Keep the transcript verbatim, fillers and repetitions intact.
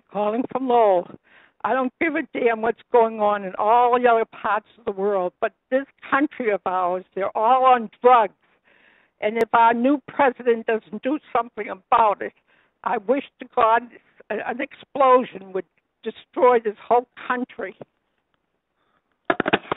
calling from Lowell. I don't give a damn what's going on in all the other parts of the world, but this country of ours, they're all on drugs. And if our new president doesn't do something about it, I wish to God an explosion would destroy this whole country.